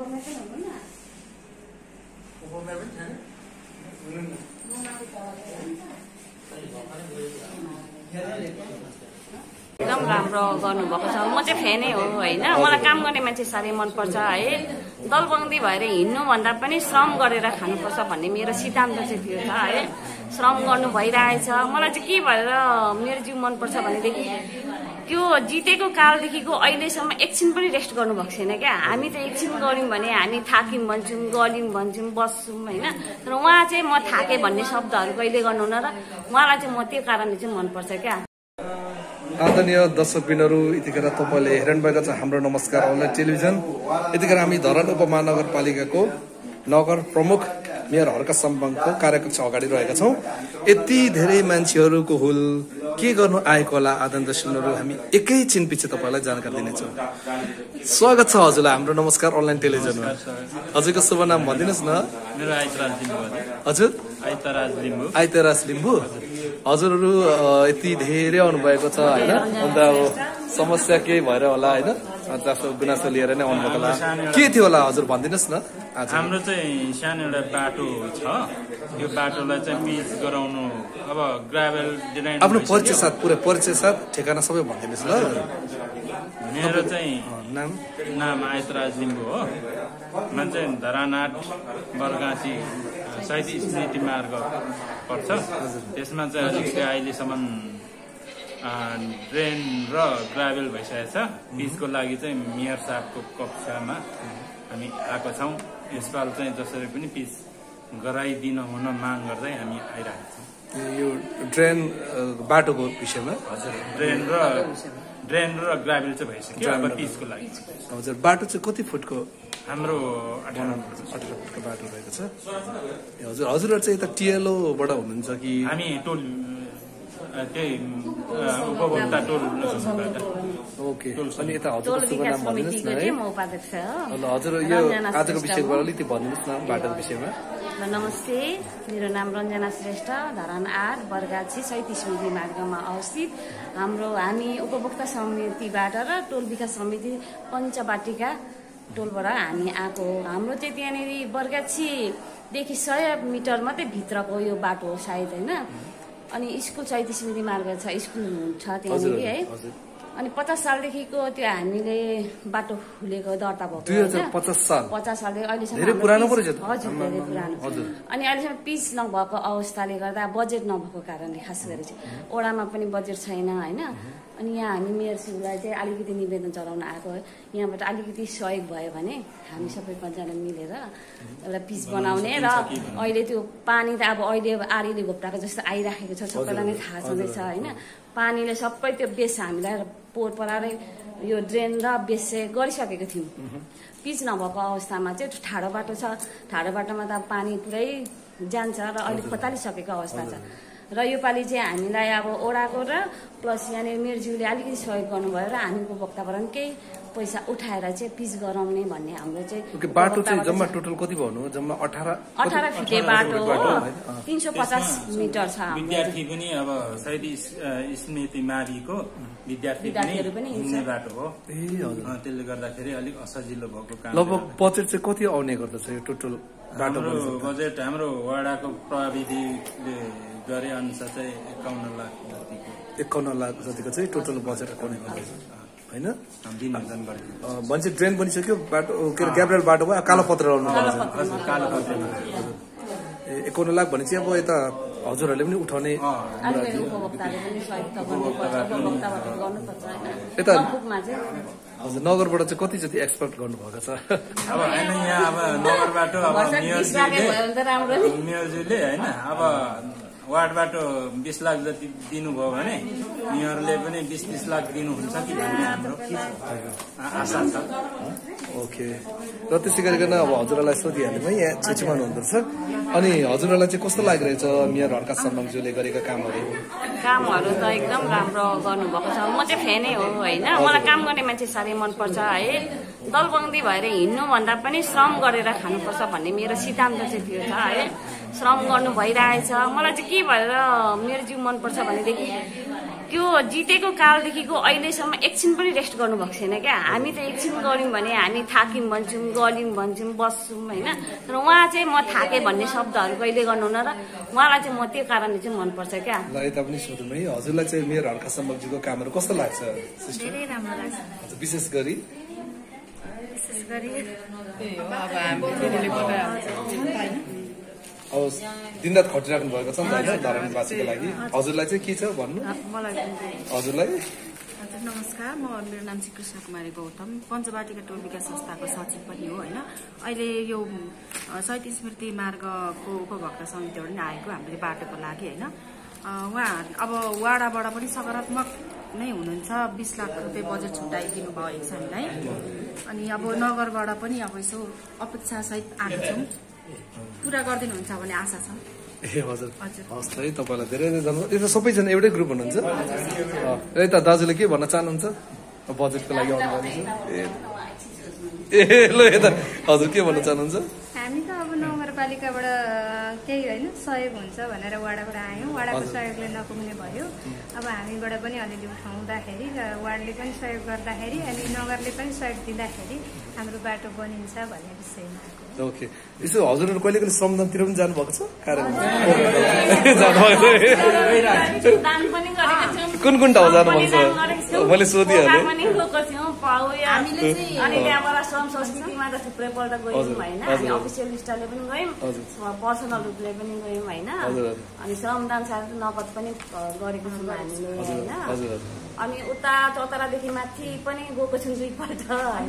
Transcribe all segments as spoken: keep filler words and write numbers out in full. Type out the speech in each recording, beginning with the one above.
एकदम राम्रो गर्नुभएको छ। म चाहिँ फ्यानै हो होइन, मलाई काम गर्ने मान्छे साह्रै मनपर्छ है। दलबन्दी भएर हिँड्नुभन्दा पनि श्रम गरेर खानुपर्छ भन्ने मेरो सिद्धान्त चाहिँ त्यो छ है। श्रम गर्नु भइरहेछ। मलाई चाहिँ के भएर मेरो जिउ मनपर्छ भनेदेखि त्यो जितेको कालदेखिको अहिलेसम्म एकछिन पनि रेस्ट गर्नुभएको छैन क्या। हामी त एकछिन गऱ्यौँ भने हामी थाक्यौँ भन्छौँ, गल्यौँ भन्छौँ, बस्छौँ होइन। तर उहाँ चाहिँ म थाकेँ भन्ने शब्दहरू कहिले गर्नुहुन्न र उहाँलाई चाहिँ म त्यो कारणले चाहिँ मनपर्छ क्या। आदरणीय दर्शकबिनहरू, यतिखेर तपाईँले हेर्नु भएको छ हाम्रो नमस्कार अनलाइन टेलिभिजन। यतिखेर हामी धरान उपमहानगरपालिकाको नगर प्रमुख मेयर हर्क सम्बन्धको कार्यकक्ष अगाडि रहेका छौँ। यति धेरै मान्छेहरूको हुल के गर्नु आएको होला आदरणीय दर्शकबिनहरू, हामी एकैछिन पछि तपाईँलाई जानकारी दिनेछौँ। स्वागत छ हजुरलाई हाम्रो नमस्कार अनलाइन टेलिभिजनमा। हजुरको शुभ नाम भनिदिनुहोस् न। मेरो आइतराज लिम्बू। हजुर आइतराज लिम्बू। आइतराज लिम्बू। हजुरहरू यति धेरै आउनुभएको छ होइन, अन्त अब समस्या केही भएर होला होइन, अन्त आफ्नो गुनासो लिएर नै आउनुभएको होला, के थियो होला हजुर भनिदिनुहोस् न। हाम्रो चाहिँ सानो एउटा बाटो छ, यो बाटोलाई चाहिँ पिच गराउनु, अब ग्राभेल डिजाइन। आफ्नो परिचय साथ पुरै परिचय साथ ठेगाना सबै भनिदिनुहोस् ल। मेरो चाहिँ नाम नाम आइतराज लिम्बू हो। म चाहिँ धरानाट बरगाँसी शहीद स्मृति मार्ग पर्छ। त्यसमा चाहिँ अलिकति अहिलेसम्म ड्रेन र ग्राभेल भइसकेको छ। पिचको लागि चाहिँ मेयर साहबको कक्षामा हामी आएको छौँ। यसपाल चाहिँ जसरी पनि पिच गराइदिन हुन माग गर्दै हामी आइरहेको छौँ। यो ड्रेन बाटोको विषयमा हजुर, ड्रेन र ड्रेन र ग्राभेल चाहिँ भइसक्यो, अब पिचको लागि। हजुर, बाटो चाहिँ कति फुटको? हाम्रो अठार अठार फुटको बाटो रहेको छ। हजुर, हजुरहरू चाहिँ यता टिएलओबाट हुनुहुन्छ कि? हामी टोल त्यही उपभोक्ता टोल। ओके, अनि यता हजुरको शुभ नाम भनिदिनुहोस् न है। म उपाध्यक्ष हो। ल हजुर, यो आजको विषयको अलिकति भनिदिनुहोस् न बाटोको विषयमा। नमस्ते, मेरो नाम रञ्जना श्रेष्ठ, धरान आठ बरगाछी शहीद स्मृति मार्गमा अवस्थित। हाम्रो हामी उपभोक्ता समितिबाट र टोल विकास समिति पञ्चबाटिका टोलबाट हामी आएको। हाम्रो चाहिँ त्यहाँनिर बरगाछीदेखि सय मिटर मात्रै भित्रको यो बाटो हो सायद होइन। अनि स्कुल शहीद स्मृति मार्ग छ, स्कुल छ त्यहाँनिर है। अनि पचास सालदेखिको त्यो हामीले बाटो खुलेको दर्ता भएको दुई हजार पचास साल पचास सालदेखि अहिलेसम्म धेरै पुरानो पो रहेछ। हजुर, धेरै पुरानो। अनि अहिलेसम्म पिच नभएको अवस्थाले गर्दा बजेट नभएको कारणले खास गरी चाहिँ ओडामा पनि बजेट छैन होइन। अनि यहाँ हामी मेयरज्यूलाई चाहिँ अलिकति निवेदन चढाउन आएको है, यहाँबाट अलिकति सहयोग भयो भने हामी सबै पाँचजना मिलेर एउटा पिच बनाउने। र अहिले त्यो पानी त अब अहिले आरीले घोप्टाको जस्तो आइराखेको छ, सबैलाई नै थाहा छँदैछ होइन। पानीले सबै त्यो बेस हामीलाई पोहोर परारै यो ड्रेन र बेस चाहिँ गरिसकेको थियौँ। पिच नभएको अवस्थामा चाहिँ ठाडो बाटो छ, ठाडो बाटोमा त पानी पुरै जान्छ र अहिले खोतालिसकेको अवस्था छ। र योपालि चाहिँ हामीलाई अब ओडाको र प्लस यहाँनिर मेयरज्यूले अलिकति सहयोग गर्नुभयो र हामी उपभोक्ताबाट पनि केही पैसा उठाएर चाहिँ पिच गराउने भन्ने हाम्रो चाहिँ। बाटो चाहिँ जम्मा टोटल कति भन्नु? जम्मा अठार अठार फिटे बाटो हो, तिन सौ पचास मिटर छ। विद्यार्थी पनि अब शहीद स्मृति माविको विद्यार्थी पनि हिँड्ने बाटो हो। ए हजुर, त्यसले गर्दाखेरि अलिक असजिलो भएको काम। लगभग बजेट चाहिँ कति आउने गर्दछ यो टोटल बाटो? बजेट हाम्रो वडाको प्रविधिले गरे अनुसार चाहिँ एकाउन्न लाख जतिको एकाउन्न लाख जतिको चाहिँ टोटल बजेट आउने गर्दछ होइन। भनेपछि ड्रेन बनिसक्यो, बाटो के अरे ग्याब्रेल बाटो भयो, कालो पत्र लाउनु पर्छ। कालो पत्र एकाउन्न लाख भने चाहिँ अब यता हजुरहरूले पनि उठाउने यता हजुर नगरबाट चाहिँ कति जति एक्सपेक्ट गर्नुभएको छ? अब होइन, यहाँ अब नगरबाट अब मेयरज्यूले मेयरज्यूले होइन अब वार्डबाट बिस लाख जति दिनुभयो भने मेयरले पनि बिस बिस लाख दिनुहुन्छ कि भन्ने हाम्रो आशा छ। ओके, र त्यसै गरिकन अब हजुरलाई सोधिहाल्नु है, यहाँ छेउछाउमा हुनुहुँदो रहेछ। अनि हजुरलाई चाहिँ कस्तो लागिरहेछ मेयर हर्क सम्बन्धज्यूले गरेका कामहरू? कामहरू त एकदम राम्रो गर्नुभएको छ। म चाहिँ फ्यानै हो होइन, मलाई काम गर्ने मान्छे साह्रै मनपर्छ है। दलबन्दी भएर हिँड्नुभन्दा पनि श्रम गरेर खानुपर्छ भन्ने मेरो सिद्धान्त चाहिँ त्यो छ है। श्रम गर्नु भइरहेछ। मलाई चाहिँ के भएर मेरो जिउ मनपर्छ भनेदेखि त्यो जितेको कालदेखिको अहिलेसम्म एकछिन पनि रेस्ट गर्नुभएको छैन क्या। हामी त एकछिन गऱ्यौँ भने हामी थाक्यौँ भन्छौँ, गऱ्यौँ भन्छौँ, बस्छौँ होइन। तर उहाँ चाहिँ म थाकेँ भन्ने शब्दहरू कहिले गर्नुहुन्न र उहाँलाई चाहिँ म त्यो कारणले चाहिँ मनपर्छ क्या। ल यता पनि सोधौँ है, हजुरलाई चाहिँ मेयर हर्का सम्बकजीको कामहरू कस्तो लाग्छ? धेरै राम्रो लाग्छ। विशेष गरी विशेष गरी अब दिनरात खटिराख्नु भएको छ नि त होइन धरानवासीको लागि। हजुरलाई चाहिँ के छ भन्नु? हजुरलाई हजुर नमस्कार, म मेरो नाम चाहिँ कृष्ण कुमारी गौतम, पञ्चबाटिका टोल विकास संस्थाको सचिव पनि हो होइन। अहिले यो शहीद स्मृति मार्गको उपभोक्ता समितिबाट नै आएको हामीले बाटोको लागि होइन। उहाँ अब वाडाबाट पनि सकारात्मक नै हुनुहुन्छ, बिस लाख रुपियाँ बजेट छुट्याइदिनु भएको छ हामीलाई। अनि अब नगरबाट पनि अब यसो अपेक्षासहित आएको छौँ, पुरा गरिदिनुहुन्छ भन्ने आशा छ। ए हजुर हस् है, तपाईँलाई धेरै धेरै धन्यवाद। यता सबैजना एउटै ग्रुप हुनुहुन्छ? यता दाजुले के भन्न चाहनुहुन्छ बजेटको लागि आउनुभएको छ? ए ल यता हजुर के भन्न चाहनुहुन्छ? हामी त अब नगरपालिकाबाट केही होइन सहयोग हुन्छ भनेर वाडाबाट आयौँ, वाडाको सहयोगले नपुग्ने भयो। अब हामीबाट पनि अलिअलि उठाउँदाखेरि र वार्डले पनि सहयोग गर्दाखेरि अनि नगरले पनि सहयोग दिँदाखेरि हाम्रो बाटो बनिन्छ भन्ने विषयमा आएको। ओके, यसो हजुरहरू कहिले कहिले श्रमदानतिर पनि जानुभएको छ? कुन कुन ठाउँ जानुभएको छ? मैले सोधिहालेँ। अनि त्यहाँबाट श्रम संस्कृतिमा त थुप्रैपल्ट गयौँ होइन। हामी अफिसियल स्टाफले पनि गयौँ, पर्सनल रूपले पनि गयौँ होइन। अनि श्रमदान साथ नगद पनि गरेको छौँ हामीले होइन। अनि उता चौतारादेखि माथि पनि गएको छौँ दुईपल्ट होइन।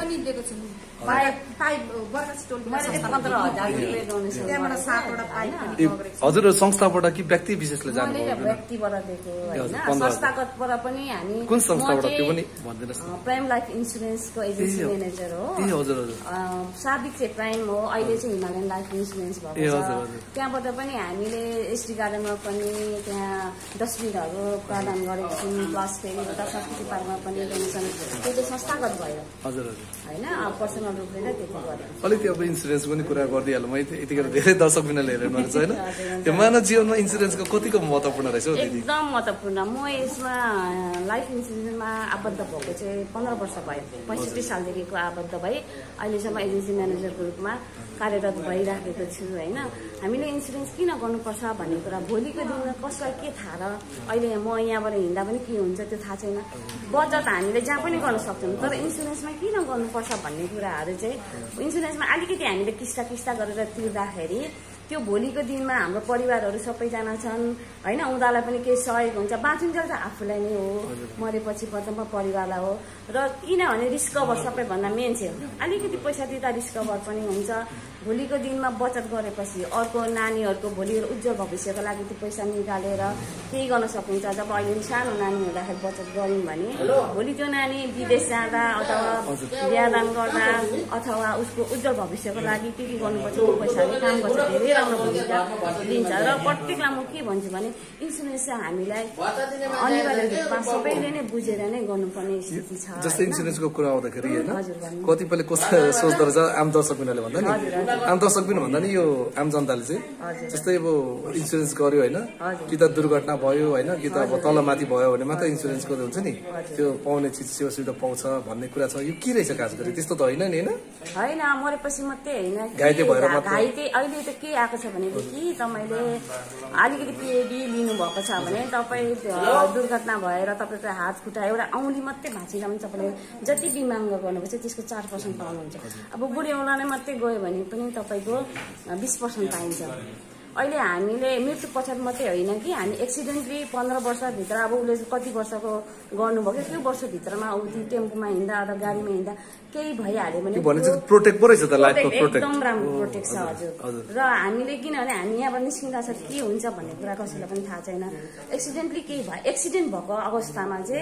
हजुर संस्थाबाट कि व्यक्ति विशेषले जानु? व्यक्तिबाट दिएको होइन, संस्थागतबाट पनि हामी। कुन संस्थाबाट त्यो पनि भनिदिनुहोस्? प्राइम लाइफ इन्सुरेन्सको एजेन्सी म्यानेजर हो। ए हजुर हजुर। साबिक चाहिँ प्राइम हो, अहिले चाहिँ हिमालयन लाइफ इन्सुरेन्स भएको छ। त्यहाँबाट पनि हामीले एसडी गार्डनमा पनि त्यहाँ डस्टबिनहरू प्रदान गरेको छौँ, प्लस फेरि उता संस्कृति पार्कमा पनि डोनेसन। त्यो चाहिँ संस्थागत भयो हजुर हजुर होइन, पर्सनल रूपले नै त्यति गरेँ। अलिकति अब इन्सुरेन्सको पनि कुरा गरिदिइहालौँ। म यतिखेर धेरै दर्शक बिनाले हेरेर भएको छ होइन। त्यो मानव जीवनमा इन्सुरेन्सको कतिको महत्त्वपूर्ण रहेछ हौ दिदी? एकदम महत्त्वपूर्ण। म यसमा लाइफ इन्सुरेन्समा आबद्ध भएको चाहिँ पन्ध्र वर्ष भयो, पैँसठी सालदेखिको आबद्ध भए अहिलेसम्म एजेन्सी म्यानेजरको रूपमा कार्यरत भइराखेको छु होइन। हामीले इन्सुरेन्स किन गर्नुपर्छ भन्ने कुरा भोलिको दिनमा कसलाई के थाहा र अहिले म यहाँबाट हिँड्दा पनि के हुन्छ त्यो थाहा छैन। बचत हामीले जहाँ पनि गर्न सक्छौँ, तर इन्सुरेन्समा किन गर्नुपर्छ भन्ने कुराहरू चाहिँ इन्सुरेन्समा अलिकति हामीले किस्ता किस्ता गरेर तिर्दाखेरि त्यो भोलिको दिनमा हाम्रो परिवारहरू सबैजना छन् होइन, उनीहरूलाई पनि केही सहयोग हुन्छ। बाँचुन्जेल त आफूलाई नै हो, मरेपछि म परिवारलाई हो। र किनभने रिस्क कभर सबैभन्दा मेन चाहिँ अलिकति पैसा दिँदा रिस्क कभर पनि हुन्छ। भोलिको दिनमा बचत गरेपछि अर्को नानीहरूको भोलि उज्जवल भविष्यको लागि त्यो पैसा निकालेर केही गर्न सकिन्छ। जब अहिले सानो नानी हुँदाखेरि बचत गऱ्यौँ भने भोलि त्यो नानी विदेश जाँदा अथवा बिहादान गर्दा अथवा उसको उज्जवल भविष्यको लागि के के गर्नुपर्छ त्यो पैसाले काम गर्छ, धेरै राम्रो भूमिका दिन्छ। र प्रत्येकलाई म के भन्छु भने इन्सुरेन्स चाहिँ हामीलाई अनिवार्य रूपमा सबैले नै बुझेर नै गर्नुपर्ने स्थिति छ। जस्तै इन्सुरेन्सको कुरा आउँदाखेरि होइन, कतिपयले कस्तो सोच्दो रहेछ आम दर्शक बिनाले भन्दा नि, आम दर्शक बिन भन्दा नि यो आम जनताले चाहिँ जस्तै अब इन्सुरेन्स गर्यो होइन, कि त दुर्घटना भयो होइन, कि त अब तलमाथि भयो भने मात्र इन्सुरेन्सको हुन्छ नि त्यो पाउने चिज सेवा सुविधा पाउँछ भन्ने कुरा छ। यो के रहेछ खास गरी? त्यस्तो त होइन नि होइन, होइन मरेपछि मात्रै होइन, घाइते भएर घाइते अहिले त के आएको छ भनेदेखि तपाईँले अलिकति पिएडी लिनुभएको छ भने तपाईँ दुर्घटना भएर तपाईँको हात खुट्टा एउटा औँली मात्रै भाँचिँदा पनि तपाईँले जति बिमाङ गर्नुपर्छ त्यसको चार पर्सेन्ट पाउनुहुन्छ। अब बुढी औँलाले मात्रै गयो भने पनि तपाईँको बिस पर्सेन्ट पाइन्छ। अहिले हामीले मृत्यु पछाडि मात्रै होइन कि हामी एक्सिडेन्टली पन्ध्र वर्षभित्र अब उसले कति वर्षको गर्नुभयो त्यो वर्षभित्रमा ऊ टेम्पोमा हिँड्दा अथवा गाडीमा हिँड्दा केही भइहाल्यो भने प्रोटेक्ट पो रहेछ त, एकदम राम्रो प्रोटेक्ट छ हजुर। र हामीले किनभने हामी यहाँबाट निस्किँदा छ के हुन्छ भन्ने कुरा कसैलाई पनि थाहा छैन। एक्सिडेन्टली केही भयो, एक्सिडेन्ट भएको अवस्थामा चाहिँ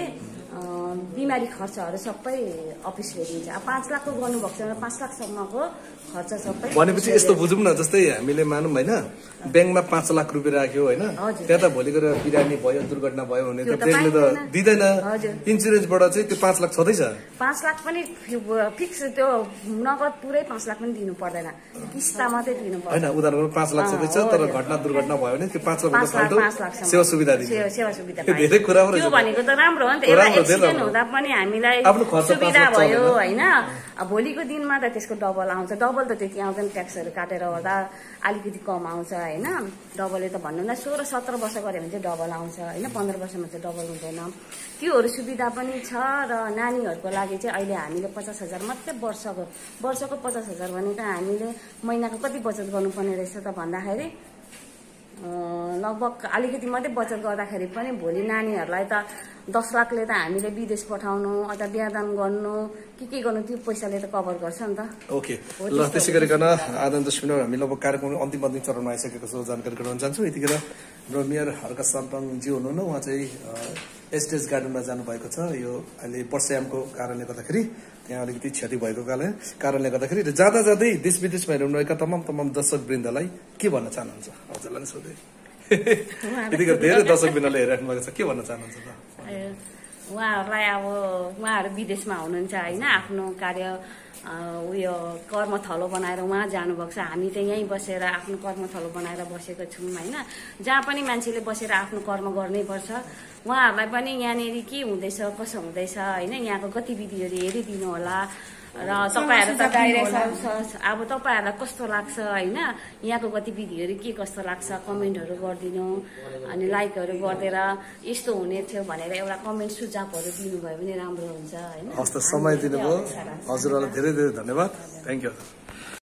बिमारी खर्चहरू सबै अफिसले दिन्छ। अब पाँच लाखको गर्नुभएको छ भने पाँच लाखसम्मको खर्च सबै भनेपछि यस्तो बुझौँ न, जस्तै हामीले मानौँ होइन ब्याङ्कमा पाँच लाख रुपियाँ राख्यो होइन, त्यहाँ त भोलि गएर बिरामी भयो दुर्घटना भयो भने त ब्याङ्कले त दिँदैन, इन्सुरेन्सबाट चाहिँ त्यो पाँच लाख छँदैछ। पाँच लाख पनि फिक्स त्यो नगद पुरै पाँच लाख पनि दिनु पर्दैन, किस्ता मात्रै दिनु पर्छ होइन। उदाहरण पाँच लाख छँदैछ तर घटना दुर्घटना भयो भने त्यो पाँच लाख सेवा सुविधा दिन्छ। सेवा सुविधा धेरै कुरा त्यो भनेको त राम्रो हो नि त। एउटा एक्सिडेन्ट हुँदा पनि हामीलाई सुविधा भयो होइन। भोलिको दिनमा त त्यसको डबल आउँछ, डबल त त्यति आउँदैन, ट्याक्सहरू काटेर गर्दा अलिकति कम आउँछ होइन। डबलले त भन्नुहुँदा सोह्र सत्र वर्ष गऱ्यो भने चाहिँ डबल आउँछ होइन, पन्ध्र वर्षमा चाहिँ डबल हुँदैन। त्योहरू सुविधा पनि छ। र नानीहरूको लागि चाहिँ अहिले हामीले पचास हजार मात्रै वर्षको वर्षको पचास हजार भनेको हामीले महिनाको कति बचत गर्नुपर्ने रहेछ त भन्दाखेरि लगभग अलिकति मात्रै बचत गर्दाखेरि पनि भोलि नानीहरूलाई त दस लाखले त हामीले विदेश पठाउनु अथवा बिहादान गर्नु के के गर्नु त्यो पैसाले त कभर गर्छ नि त। ओके ल, त्यसै गरिकन आदन दशमिन हामी लगभग कार्यक्रम अन्तिम अन्तिम चरणमा आइसकेको छ, जानकारी गराउन चाहन्छु। यतिखेर हाम्रो मेयर हर्क साम्पाङजी हुनुहुन्न, उहाँ चाहिँ एस्टेज गार्डनमा जानुभएको छ। यो अहिले वर्षायामको कारणले गर्दाखेरि त्यहाँ अलिकति क्षति भएको कारणले गर्दाखेरि जाँदा जाँदै देश विदेशमा हेर्नुभएका तमाम तमाम दर्शक वृन्दलाई के भन्न चाहनुहुन्छ? हजुरलाई नै सोधेँ, यतिखेर धेरै दर्शक वृन्दले हेरिराख्नु भएको छ, के भन्न चाहनुहुन्छ त? उहाँहरूलाई अब उहाँहरू विदेशमा हुनुहुन्छ होइन, आफ्नो कार्य उयो कर्मथलो बनाएर उहाँ जानुभएको छ। हामी चाहिँ यहीँ बसेर आफ्नो कर्मथलो बनाएर बसेको छौँ होइन। जहाँ पनि मान्छेले बसेर आफ्नो कर्म गर्नैपर्छ। उहाँहरूलाई पनि यहाँनिर के हुँदैछ कसो हुँदैछ होइन, यहाँको गतिविधिहरू हेरिदिनु होला। र तपाईँहरू त डाइरेक्ट अब तपाईँहरूलाई कस्तो लाग्छ होइन, यहाँको गतिविधिहरू के कस्तो लाग्छ कमेन्टहरू गरिदिनु, अनि लाइकहरू गरिदिएर यस्तो हुने थियो भनेर एउटा कमेन्ट सुझावहरू दिनुभयो भने राम्रो हुन्छ होइन। हस् त, समय दिनुभयो हजुरहरूलाई धेरै धेरै धन्यवाद, थ्याङ्क यू।